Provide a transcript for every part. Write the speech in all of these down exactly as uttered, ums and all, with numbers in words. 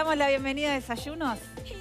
damos la bienvenida a Desayunos.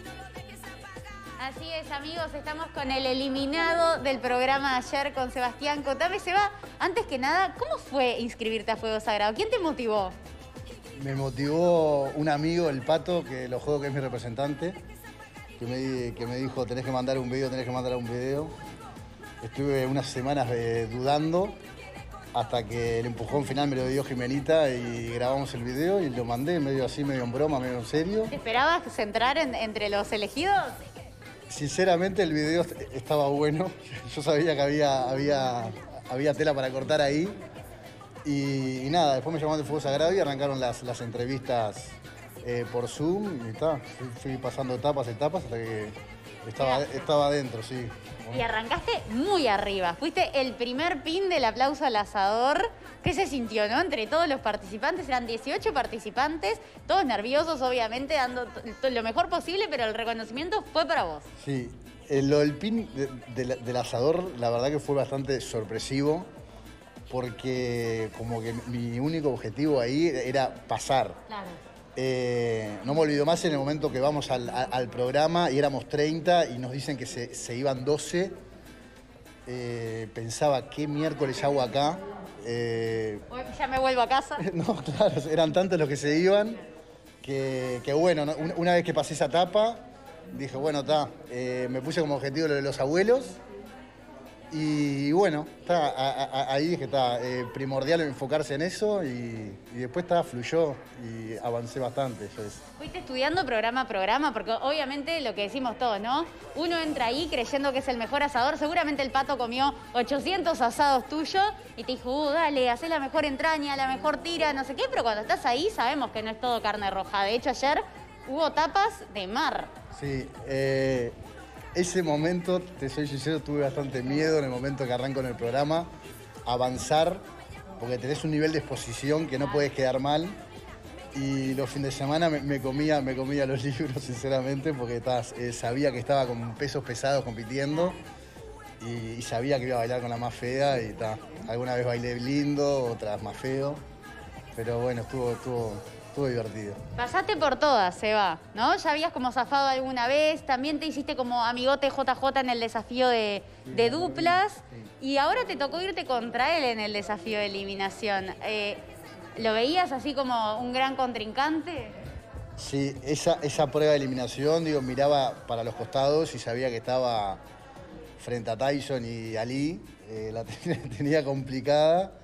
Así es, amigos, estamos con el eliminado del programa de ayer, con Sebastián. Contame, Seba, antes que nada, ¿cómo fue inscribirte a Fuego Sagrado? ¿Quién te motivó? Me motivó un amigo, el Pato, que lo juego que es mi representante, que me, que me dijo, tenés que mandar un video, tenés que mandar un video. Estuve unas semanas eh, dudando, hasta que el empujón final me lo dio Jimenita y grabamos el video y lo mandé medio así, medio en broma, medio en serio. ¿Te esperabas entrar en, entre los elegidos? Sinceramente el video estaba bueno, yo sabía que había, había, había tela para cortar ahí. Y, y nada, después me llamaron de Fuego Sagrado y arrancaron las, las entrevistas eh, por Zoom y ta, fui, fui pasando etapas, etapas hasta que estaba, estaba adentro, sí. Y arrancaste muy arriba, fuiste el primer pin del aplauso al asador. ¿Qué se sintió, no? Entre todos los participantes, eran dieciocho participantes, todos nerviosos, obviamente, dando lo mejor posible, pero el reconocimiento fue para vos. Sí, eh, lo del pin de, de, del asador, la verdad que fue bastante sorpresivo, porque como que mi único objetivo ahí era pasar. Claro. Eh, no me olvido más en el momento que vamos al, al programa y éramos treinta y nos dicen que se, se iban doce. Eh, pensaba, ¿qué miércoles hago acá? Eh, ya me vuelvo a casa. No, claro, eran tantos los que se iban que, que bueno, ¿no? Una vez que pasé esa etapa, dije, bueno, está, eh, me puse como objetivo lo de los abuelos. Y bueno, está, a, a, ahí dije, está, eh, primordial enfocarse en eso y, y después está, fluyó y avancé bastante. Entonces. Fuiste estudiando programa a programa, porque obviamente lo que decimos todos, ¿no? Uno entra ahí creyendo que es el mejor asador, seguramente el Pato comió ochocientos asados tuyos y te dijo, uh, dale, hacé la mejor entraña, la mejor tira, no sé qué, pero cuando estás ahí sabemos que no es todo carne roja. De hecho, ayer hubo tapas de mar. Sí, eh... ese momento, te soy sincero, tuve bastante miedo en el momento que arranco en el programa, avanzar, porque tenés un nivel de exposición que no puedes quedar mal. Y los fines de semana me, me, comía, me comía los libros, sinceramente, porque tas, eh, sabía que estaba con pesos pesados compitiendo y, y sabía que iba a bailar con la más fea y ta, alguna vez bailé lindo, otras más feo, pero bueno, estuvo... estuvo Estuvo divertido. Pasaste por todas, Seba, ¿no? Ya habías como zafado alguna vez, también te hiciste como amigote J J en el desafío de, de duplas, sí. Y ahora te tocó irte contra él en el desafío de eliminación. Eh, ¿Lo veías así como un gran contrincante? Sí, esa, esa prueba de eliminación, digo, miraba para los costados y sabía que estaba frente a Tyson y Ali, eh, la tenía complicada,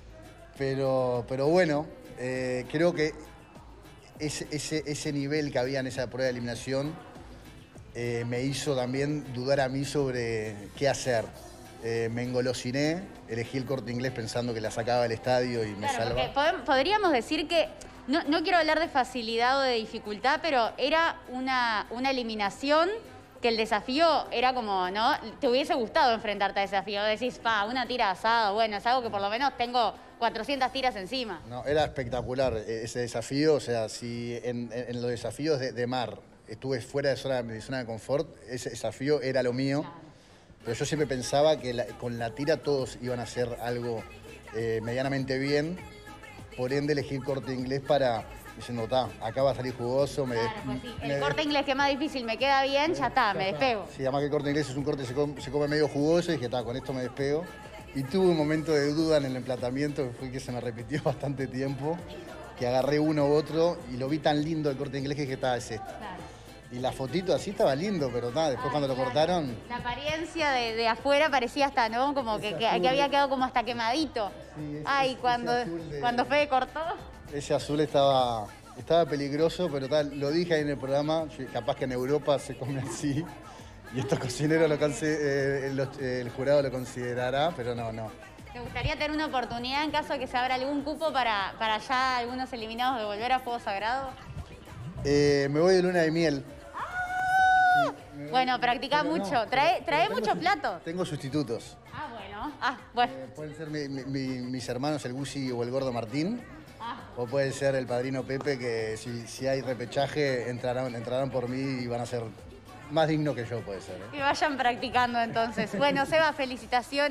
pero, pero bueno, eh, creo que Ese, ese, ese nivel que había en esa prueba de eliminación eh, me hizo también dudar a mí sobre qué hacer. Eh, me engolosiné, elegí el Corte Inglés pensando que la sacaba del estadio y me claro, salva. Porque podríamos decir que, no, no quiero hablar de facilidad o de dificultad, pero era una, una eliminación que el desafío era como, ¿no? Te hubiese gustado enfrentarte a ese desafío. Decís, pa, una tira asada, bueno, es algo que por lo menos tengo cuatrocientas tiras encima. No, era espectacular ese desafío. O sea, si en, en los desafíos de, de mar estuve fuera de zona, de zona de confort, ese desafío era lo mío. Claro. Pero yo siempre pensaba que la, con la tira todos iban a hacer algo eh, medianamente bien. Por ende, elegí el Corte Inglés para... diciendo, está, acá va a salir jugoso. Me, claro, pues sí. El me, Corte Inglés que es más difícil, me queda bien, ya está, me despego. Sí, además que el Corte Inglés es un corte que se come, se come medio jugoso y dije, está, con esto me despego. Y tuve un momento de duda en el emplatamiento, que fue que se me repitió bastante tiempo, que agarré uno u otro y lo vi tan lindo el Corte Inglés que dije, está, es esto. Claro. Y la fotito así estaba lindo, pero está, después Ay, cuando claro. lo cortaron... La apariencia de, de afuera parecía hasta, ¿no? Como que, que, que había quedado como hasta quemadito. Sí, ese, Ay, cuando, de... cuando Fede cortó... Ese azul estaba... Estaba peligroso, pero tal, lo dije ahí en el programa, capaz que en Europa se come así, y estos cocineros, lo eh, el, el jurado lo considerará, pero no, no. ¿Te gustaría tener una oportunidad en caso de que se abra algún cupo para, para ya algunos eliminados de volver a Fuego Sagrado? Eh, me voy de luna de miel. ¡Ah! Sí, bueno, practica mucho. No, trae trae muchos platos. Tengo sustitutos. Ah, bueno. Ah, bueno. Eh, pueden ser mi, mi, mis hermanos, el Gusi o el Gordo Martín. O puede ser el padrino Pepe, que si, si hay repechaje entrarán, entrarán por mí y van a ser más dignos que yo, puede ser. ¿eh? Que vayan practicando entonces. Bueno, Seba, felicitaciones.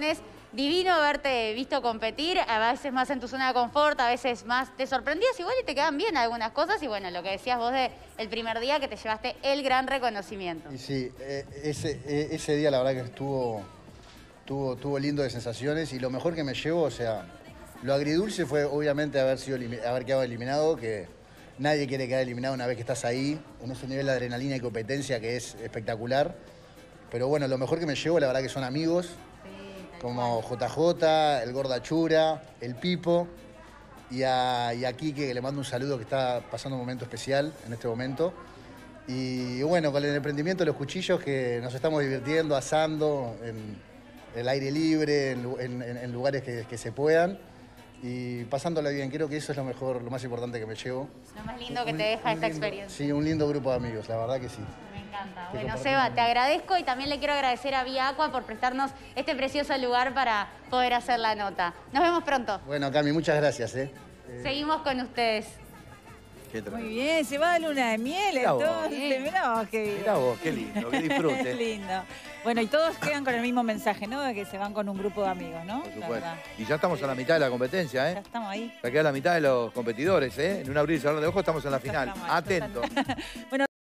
divino haberte visto competir, a veces más en tu zona de confort, a veces más te sorprendías igual y te quedan bien algunas cosas. Y bueno, lo que decías vos de el primer día que te llevaste el gran reconocimiento. Y sí, eh, ese, eh, ese día la verdad que estuvo, estuvo, estuvo lindo de sensaciones y lo mejor que me llevo, o sea, lo agridulce fue obviamente haber, sido, haber quedado eliminado, que nadie quiere quedar eliminado una vez que estás ahí, en ese nivel de adrenalina y competencia que es espectacular. Pero bueno, lo mejor que me llevo la verdad que son amigos, sí, como J J, el Gorda Chura, el Pipo y a, y a Quique, que le mando un saludo, que está pasando un momento especial en este momento. Y bueno, con el emprendimiento de los cuchillos, que nos estamos divirtiendo, asando en el aire libre, en, en, en lugares que, que se puedan y pasándola bien. Creo que eso es lo mejor, lo más importante que me llevo. Lo más lindo que te deja esta experiencia. Sí, un lindo grupo de amigos, la verdad que sí. Me encanta. Bueno, Seba, te agradezco y también le quiero agradecer a Vía Aqua por prestarnos este precioso lugar para poder hacer la nota. Nos vemos pronto. Bueno, Cami, muchas gracias. ¿eh? Seguimos con ustedes. Muy bien, se va a luna de miel, mirá entonces. Vos. Mirá vos, qué bien. Mirá vos, qué lindo, que disfrute. Lindo. Bueno, y todos quedan con el mismo mensaje, ¿no? De que se van con un grupo de amigos, ¿no? Por supuesto. Y ya estamos a la mitad de la competencia, ¿eh? Ya estamos ahí. Ya queda la mitad de los competidores, ¿eh? En un abrir y cerrar de ojos estamos en la final. Atentos. Bueno.